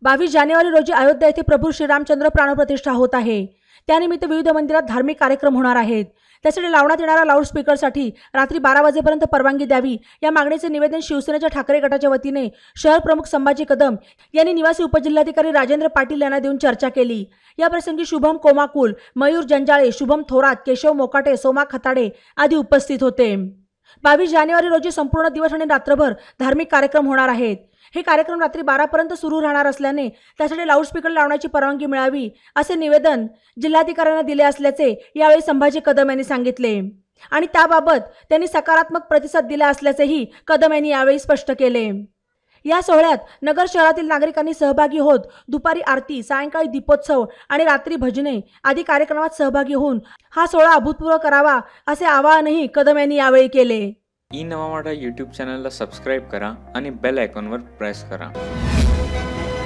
22 जानेवारी रोजी अयोध्या येथे प्रभू श्रीरामचंद्र प्राणप्रतिष्ठा होत आहे। त्यानिमित्त विविध मंदिरात धार्मिक कार्यक्रम होणार आहेत। त्यासाठी लावण्यात येणाऱ्या लाऊडस्पीकरसाठी रात्री 12 वाजेपर्यंत परवानगी द्यावी या मागणीचे निवेदन शिवसेनेच्या ठाकरे गटाच्या वतीने शहर प्रमुख संभाजी कदम यांनी निवासी उपजिल्हाधिकारी राजेंद्र पाटील यांना देऊन चर्चा केली। या प्रसंगी शुभम कोमाकुल, मयूर जंजाळे, शुभम थोरात, केशव मोकाटे, सोमा खताडे आदी उपस्थित होते। 22 जानेवारी रोजी संपूर्ण दिवस आणि रात्रभर धार्मिक कार्यक्रम होणार आहेत। हे कार्यक्रम रात्री 12 पर्यंत सुरू राहणार असल्याने त्यासाठी लाऊडस्पीकर लावण्याची परवानगी मिळावी असे निवेदन जिल्हाधिकाऱ्यांना दिले असल्याचे यावेळी संभाजी कदम यांनी सांगितले आणि त्याबाबत त्यांनी सकारात्मक प्रतिसाद दिला असल्याचेही कदम यांनी यावेळी स्पष्ट केले। या सोहळ्यात नगर शहरातील नागरिकांनी सहभागी होत दुपारी आरती, सायंकाळी दीपोत्सव आणि रात्री भजने आदी कार्यक्रमात सहभागी होऊन हा सोहळा अभूतपूर्व करावा असे आवाहनही कदम यांनी यावेळी केले। ई नवा मराठा यूट्यूब चॅनलला सबस्क्राईब करा आणि बेल आयकॉनवर प्रेस करा।